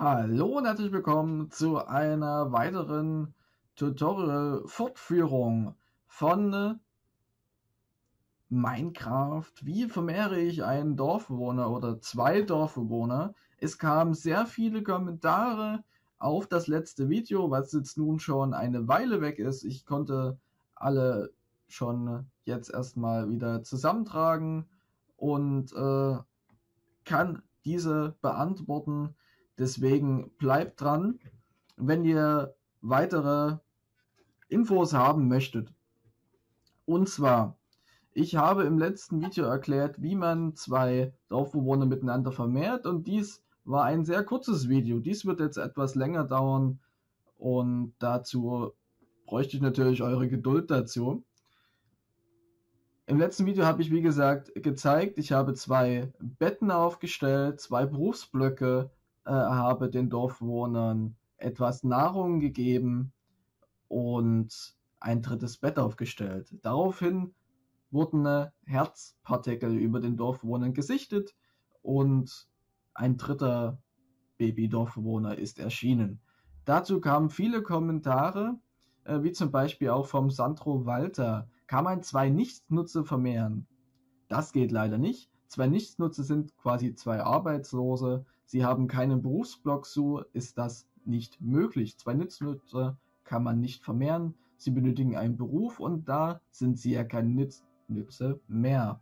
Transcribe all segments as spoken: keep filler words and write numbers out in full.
Hallo und herzlich willkommen zu einer weiteren Tutorial-Fortführung von Minecraft. Wie vermehre ich einen Dorfbewohner oder zwei Dorfbewohner? Es kamen sehr viele Kommentare auf das letzte Video, was jetzt nun schon eine Weile weg ist. Ich konnte alle schon jetzt erstmal wieder zusammentragen und äh, kann diese beantworten. Deswegen bleibt dran, wenn ihr weitere Infos haben möchtet. Und zwar, ich habe im letzten Video erklärt, wie man zwei Dorfbewohner miteinander vermehrt, und dies war ein sehr kurzes Video. Dies wird jetzt etwas länger dauern und dazu bräuchte ich natürlich eure Geduld dazu. Im letzten Video habe ich, wie gesagt, gezeigt, ich habe zwei Betten aufgestellt, zwei Berufsblöcke, äh, habe den Dorfbewohnern etwas Nahrung gegeben und ein drittes Bett aufgestellt. Daraufhin wurden äh, Herzpartikel über den Dorfbewohnern gesichtet und ein dritter Baby-Dorfbewohner ist erschienen. Dazu kamen viele Kommentare, äh, wie zum Beispiel auch vom Sandro Walter. Kann man zwei Nichtsnutze vermehren? Das geht leider nicht. Zwei Nichtsnutze sind quasi zwei Arbeitslose. Sie haben keinen Berufsblock, so ist das nicht möglich. Zwei Nichtsnutze kann man nicht vermehren. Sie benötigen einen Beruf und da sind sie ja keine Nichtsnutze mehr.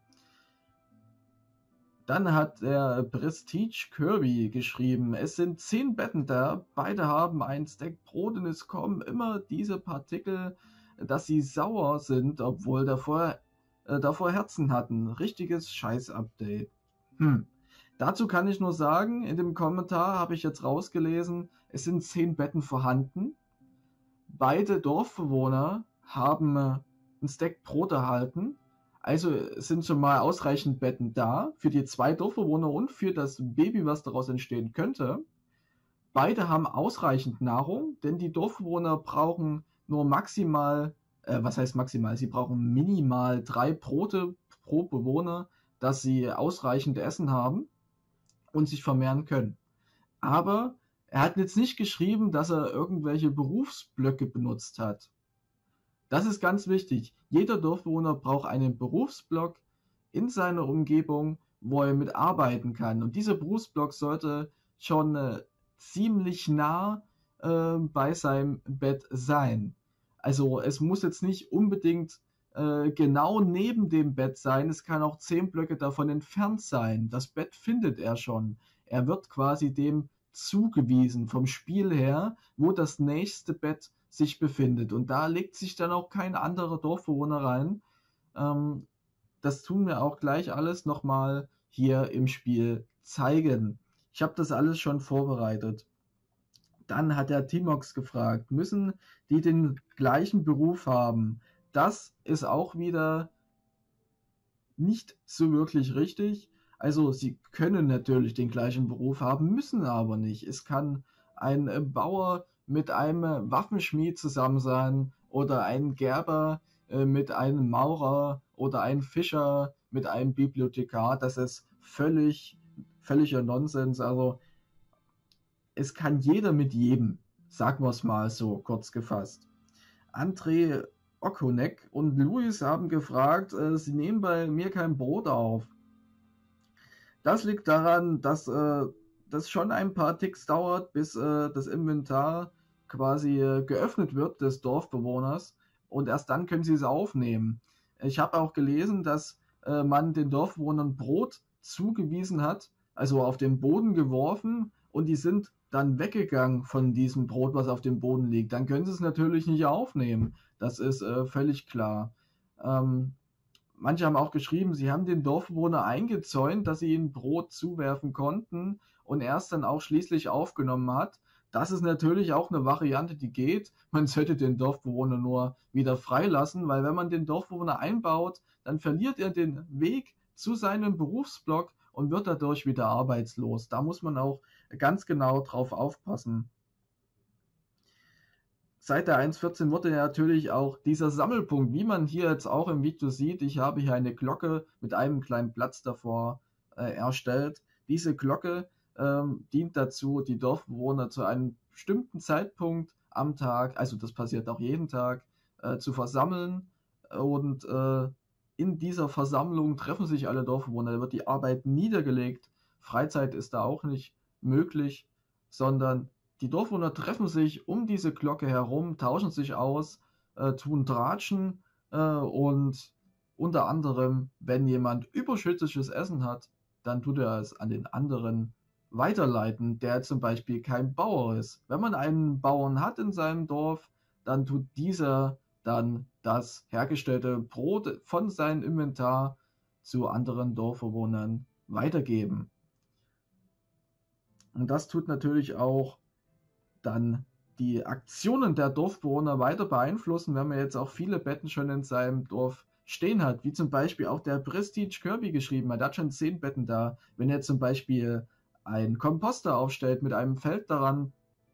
Dann hat der Prestige Kirby geschrieben, es sind zehn Betten da, beide haben ein Stack Brot und es kommen immer diese Partikel, dass sie sauer sind, obwohl davor, äh, davor Herzen hatten. Richtiges Scheiß-Update. Hm. Dazu kann ich nur sagen, in dem Kommentar habe ich jetzt rausgelesen, es sind zehn Betten vorhanden. Beide Dorfbewohner haben äh, ein Stack Brot erhalten. Also sind schon mal ausreichend Betten da für die zwei Dorfbewohner und für das Baby, was daraus entstehen könnte. Beide haben ausreichend Nahrung, denn die Dorfbewohner brauchen nur maximal, äh, was heißt maximal, sie brauchen minimal drei Brote pro Bewohner, dass sie ausreichend Essen haben und sich vermehren können. Aber er hat jetzt nicht geschrieben, dass er irgendwelche Berufsblöcke benutzt hat. Das ist ganz wichtig. Jeder Dorfbewohner braucht einen Berufsblock in seiner Umgebung, wo er mitarbeiten kann. Und dieser Berufsblock sollte schon äh, ziemlich nah äh, bei seinem Bett sein. Also es muss jetzt nicht unbedingt äh, genau neben dem Bett sein. Es kann auch zehn Blöcke davon entfernt sein. Das Bett findet er schon. Er wird quasi dem zugewiesen vom Spiel her, wo das nächste Bett sich befindet. Und da legt sich dann auch kein anderer Dorfbewohner rein. Ähm, das tun wir auch gleich alles nochmal hier im Spiel zeigen. Ich habe das alles schon vorbereitet. Dann hat der Timox gefragt, müssen die den gleichen Beruf haben? Das ist auch wieder nicht so wirklich richtig. Also sie können natürlich den gleichen Beruf haben, müssen aber nicht. Es kann ein Bauer mit einem Waffenschmied zusammen sein oder ein Gerber äh, mit einem Maurer oder ein Fischer mit einem Bibliothekar. Das ist völlig, völliger Nonsens. Also es kann jeder mit jedem, sagen wir es mal so kurz gefasst. André Okonek und Luis haben gefragt, äh, sie nehmen bei mir kein Brot auf. Das liegt daran, dass äh, das schon ein paar Ticks dauert, bis äh, das Inventar quasi äh, geöffnet wird des Dorfbewohners und erst dann können sie es aufnehmen. Ich habe auch gelesen, dass äh, man den Dorfbewohnern Brot zugewiesen hat, also auf den Boden geworfen, und die sind dann weggegangen von diesem Brot, was auf dem Boden liegt. Dann können sie es natürlich nicht aufnehmen. Das ist äh, völlig klar. Ähm, Manche haben auch geschrieben, sie haben den Dorfbewohner eingezäunt, dass sie ihnen Brot zuwerfen konnten und er es dann auch schließlich aufgenommen hat. Das ist natürlich auch eine Variante, die geht. Man sollte den Dorfbewohner nur wieder freilassen, weil wenn man den Dorfbewohner einbaut, dann verliert er den Weg zu seinem Berufsblock und wird dadurch wieder arbeitslos. Da muss man auch ganz genau drauf aufpassen. Seit der eins Punkt vierzehn wurde ja natürlich auch dieser Sammelpunkt, wie man hier jetzt auch im Video sieht, ich habe hier eine Glocke mit einem kleinen Platz davor äh, erstellt. Diese Glocke ähm, dient dazu, die Dorfbewohner zu einem bestimmten Zeitpunkt am Tag, also das passiert auch jeden Tag, äh, zu versammeln. Und äh, in dieser Versammlung treffen sich alle Dorfbewohner, da wird die Arbeit niedergelegt. Freizeit ist da auch nicht möglich, sondern die Dorfbewohner treffen sich um diese Glocke herum, tauschen sich aus, äh, tun Tratschen äh, und unter anderem, wenn jemand überschüssiges Essen hat, dann tut er es an den anderen weiterleiten, der zum Beispiel kein Bauer ist. Wenn man einen Bauern hat in seinem Dorf, dann tut dieser dann das hergestellte Brot von seinem Inventar zu anderen Dorfbewohnern weitergeben. Und das tut natürlich auch dann die Aktionen der Dorfbewohner weiter beeinflussen, wenn man jetzt auch viele Betten schon in seinem Dorf stehen hat, wie zum Beispiel auch der Prestige Kirby geschrieben hat, der hat schon zehn Betten da. Wenn er zum Beispiel ein Komposter aufstellt mit einem Feld daran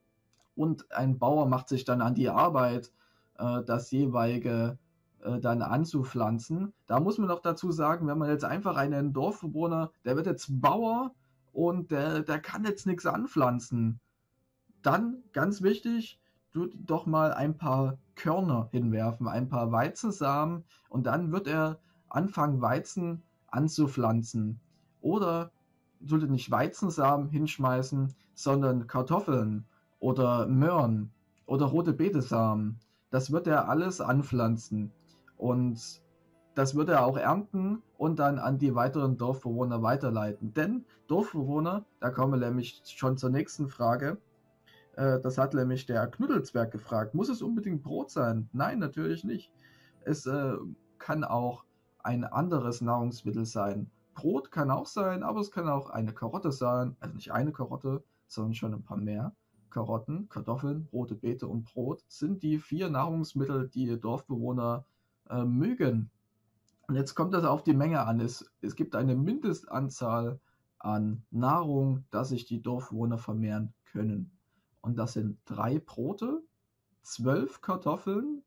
und ein Bauer macht sich dann an die Arbeit, äh, das jeweilige äh, dann anzupflanzen. Da muss man noch dazu sagen, wenn man jetzt einfach einen Dorfbewohner, der wird jetzt Bauer und der, der kann jetzt nichts anpflanzen, dann, ganz wichtig, du doch mal ein paar Körner hinwerfen, ein paar Weizensamen und dann wird er anfangen, Weizen anzupflanzen. Oder sollte nicht Weizensamen hinschmeißen, sondern Kartoffeln oder Möhren oder rote Betesamen. Das wird er alles anpflanzen und das wird er auch ernten und dann an die weiteren Dorfbewohner weiterleiten. Denn Dorfbewohner, da kommen wir nämlich schon zur nächsten Frage, das hat nämlich der Knuddelzwerg gefragt. Muss es unbedingt Brot sein? Nein, natürlich nicht. Es äh, kann auch ein anderes Nahrungsmittel sein. Brot kann auch sein, aber es kann auch eine Karotte sein. Also nicht eine Karotte, sondern schon ein paar mehr. Karotten, Kartoffeln, rote Beete und Brot sind die vier Nahrungsmittel, die Dorfbewohner äh, mögen. Und jetzt kommt das auf die Menge an. Es, es gibt eine Mindestanzahl an Nahrung, dass sich die Dorfbewohner vermehren können. Und das sind drei Brote, zwölf Kartoffeln,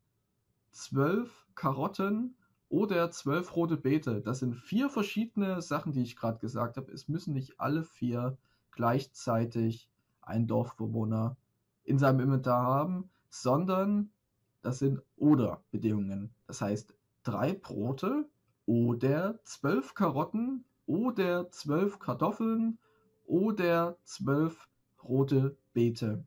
zwölf Karotten oder zwölf rote Beete. Das sind vier verschiedene Sachen, die ich gerade gesagt habe. Es müssen nicht alle vier gleichzeitig ein Dorfbewohner in seinem Inventar haben, sondern das sind Oder-Bedingungen. Das heißt, drei Brote oder zwölf Karotten oder zwölf Kartoffeln oder zwölf rote Beete.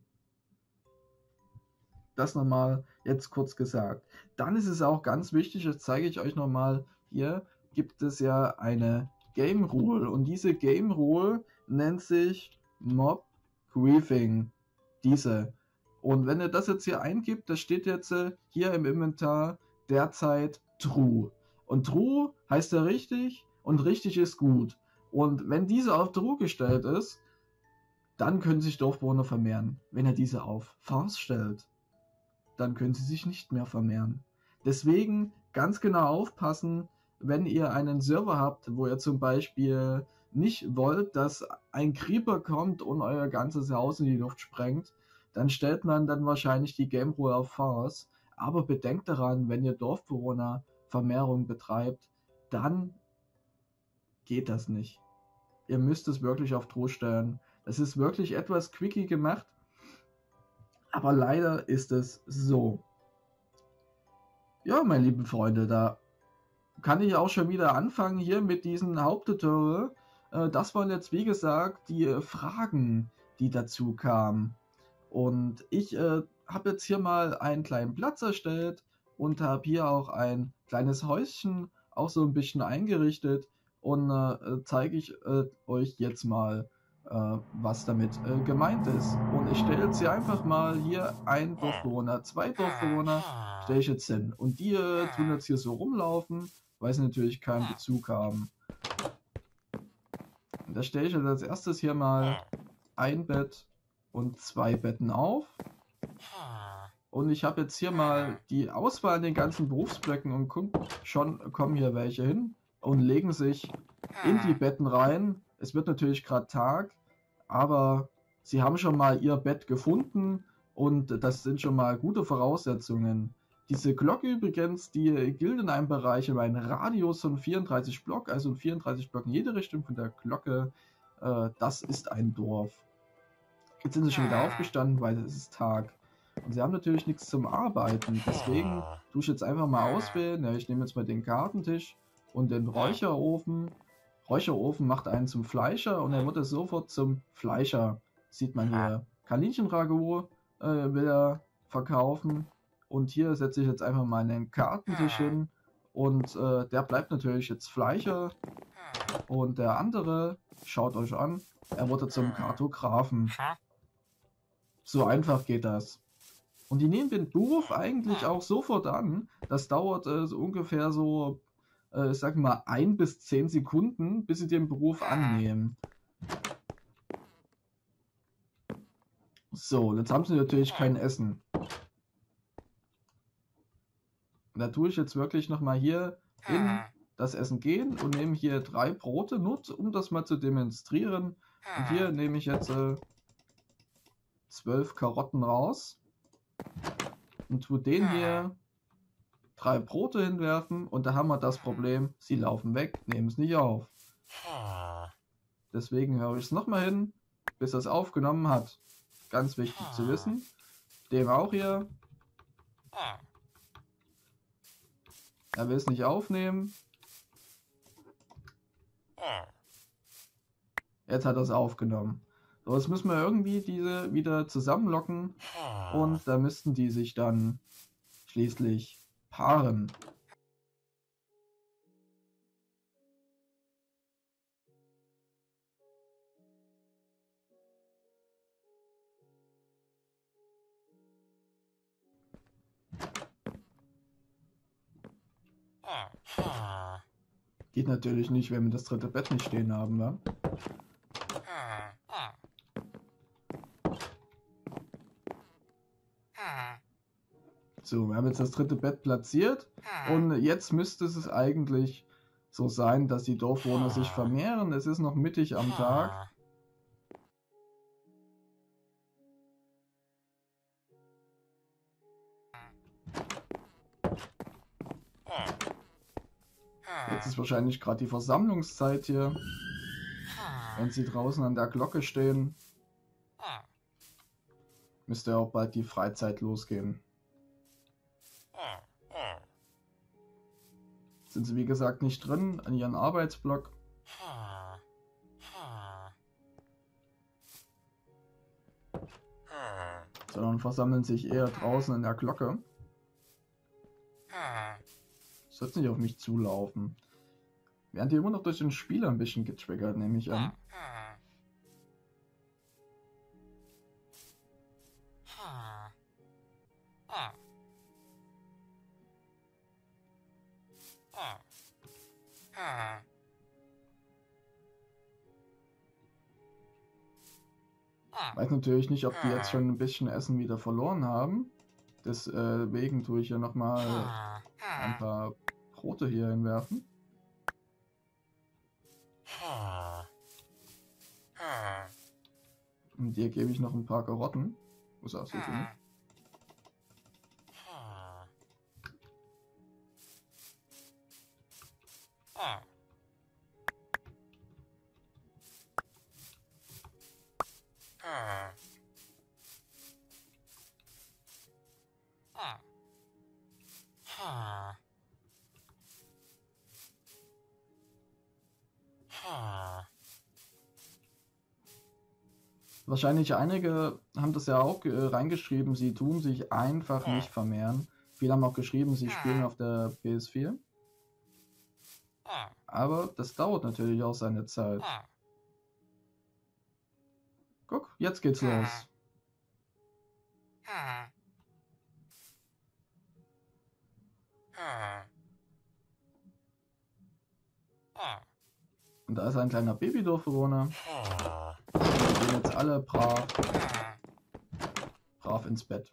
Das nochmal jetzt kurz gesagt. Dann ist es auch ganz wichtig, das zeige ich euch nochmal, hier gibt es ja eine Game Rule und diese Game Rule nennt sich Mob Griefing. Diese. Und wenn ihr das jetzt hier eingibt, das steht jetzt hier im Inventar derzeit True. Und True heißt ja richtig und richtig ist gut. Und wenn diese auf True gestellt ist, dann können sich Dorfbewohner vermehren. Wenn er diese auf False stellt, dann können sie sich nicht mehr vermehren. Deswegen ganz genau aufpassen, wenn ihr einen Server habt, wo ihr zum Beispiel nicht wollt, dass ein Creeper kommt und euer ganzes Haus in die Luft sprengt, dann stellt man dann wahrscheinlich die Game Rule auf False. Aber bedenkt daran, wenn ihr Dorfbewohnervermehrung betreibt, dann geht das nicht. Ihr müsst es wirklich auf True stellen. Das ist wirklich etwas quickie gemacht, aber leider ist es so. Ja, meine lieben Freunde, da kann ich auch schon wieder anfangen hier mit diesem Haupttutorial. Das waren jetzt, wie gesagt, die Fragen, die dazu kamen. Und ich äh, habe jetzt hier mal einen kleinen Platz erstellt und habe hier auch ein kleines Häuschen auch so ein bisschen eingerichtet und äh, zeige ich äh, euch jetzt mal, äh, was damit äh, gemeint ist. Und ich stelle jetzt hier einfach mal hier ein Dorfbewohner, zwei Dorfbewohner stelle ich jetzt hin. Und die äh, tun jetzt hier so rumlaufen, weil sie natürlich keinen Bezug haben. Und da stelle ich jetzt als erstes hier mal ein Bett und zwei Betten auf. Und ich habe jetzt hier mal die Auswahl in den ganzen Berufsblöcken und guckt, schon kommen hier welche hin und legen sich in die Betten rein. Es wird natürlich gerade Tag, aber sie haben schon mal ihr Bett gefunden und das sind schon mal gute Voraussetzungen. Diese Glocke übrigens, die gilt in einem Bereich über einen Radius von vierunddreißig Block, also in vierunddreißig Block in jede Richtung von der Glocke Äh, das ist ein Dorf. Jetzt sind sie schon wieder aufgestanden, weil es ist Tag. Und sie haben natürlich nichts zum Arbeiten. Deswegen tue ich jetzt einfach mal auswählen. Ja, ich nehme jetzt mal den Gartentisch und den Räucherofen. Räucherofen macht einen zum Fleischer und er wird es sofort zum Fleischer. Sieht man hier. Kaninchenragout äh, will er verkaufen. Und hier setze ich jetzt einfach mal einen Gartentisch hin. Und äh, der bleibt natürlich jetzt Fleischer. Und der andere, schaut euch an, er wurde zum Kartografen. So einfach geht das. Und die nehmen den Beruf eigentlich auch sofort an. Das dauert äh, so ungefähr so, äh, ich sag mal, ein bis zehn Sekunden, bis sie den Beruf annehmen. So, jetzt haben sie natürlich kein Essen. Und da tue ich jetzt wirklich nochmal hier in das Essen gehen und nehme hier drei Brote, nur um das mal zu demonstrieren. Und hier nehme ich jetzt äh, zwölf Karotten raus und tue den hier drei Brote hinwerfen und da haben wir das Problem, sie laufen weg, nehmen es nicht auf. Deswegen höre ich es nochmal hin, bis er es aufgenommen hat. Ganz wichtig zu wissen. Dem auch hier. Er will es nicht aufnehmen. Jetzt hat er es aufgenommen. So, jetzt müssen wir irgendwie diese wieder zusammenlocken und da müssten die sich dann schließlich paaren. Geht natürlich nicht, wenn wir das dritte Bett nicht stehen haben, wa? So, wir haben jetzt das dritte Bett platziert und jetzt müsste es eigentlich so sein, dass die Dorfbewohner sich vermehren. Es ist noch mittig am Tag. Jetzt ist wahrscheinlich gerade die Versammlungszeit hier. Wenn sie draußen an der Glocke stehen, müsste auch bald die Freizeit losgehen. Sind sie wie gesagt nicht drin an ihren Arbeitsblock. Sondern versammeln sich eher draußen an der Glocke. Das wird nicht auf mich zulaufen. Werden die immer noch durch den Spieler ein bisschen getriggert, nehme ich an. Weiß natürlich nicht, ob die jetzt schon ein bisschen Essen wieder verloren haben. Deswegen tue ich hier nochmal ein paar Brote hier hinwerfen. Und dir gebe ich noch ein paar Karotten. Wo sagst du denn? Wahrscheinlich einige haben das ja auch äh, reingeschrieben, sie tun sich einfach nicht vermehren. Viele haben auch geschrieben, sie spielen auf der P S vier. Aber das dauert natürlich auch seine Zeit. Guck, jetzt geht's los. Und da ist ein kleiner Babydorfbewohner. Die gehen jetzt alle brav, brav ins Bett.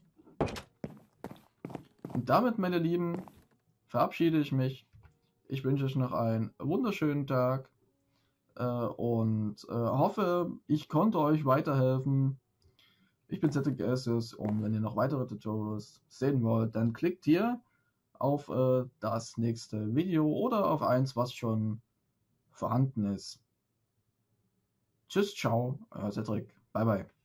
Und damit, meine Lieben, verabschiede ich mich. Ich wünsche euch noch einen wunderschönen Tag äh, und äh, hoffe, ich konnte euch weiterhelfen. Ich bin Zettelgasus und wenn ihr noch weitere Tutorials sehen wollt, dann klickt hier auf äh, das nächste Video oder auf eins, was schon vorhanden ist. Tschüss, ciao, euer Cedric. Bye, bye.